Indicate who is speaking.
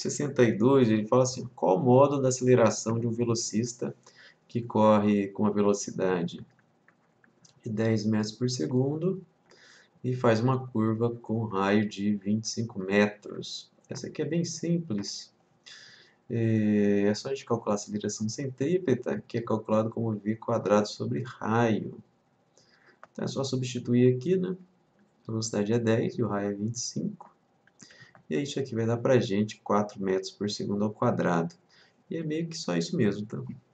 Speaker 1: 62, ele fala assim, qual o modo da aceleração de um velocista que corre com a velocidade de 10 metros por segundo e faz uma curva com raio de 25 metros. Essa aqui é bem simples. É só a gente calcular a aceleração centrípeta, que é calculado como v quadrado sobre raio. Então é só substituir aqui, né? A velocidade é 10 e o raio é 25. E aí isso aqui vai dar para a gente 4 metros por segundo ao quadrado. E é meio que só isso mesmo, tá?